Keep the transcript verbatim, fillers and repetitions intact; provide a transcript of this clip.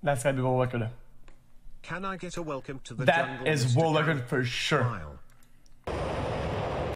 That's gotta be world record. Can I get a welcome to the That jungle, is Mister world Karen? record for sure. Smile.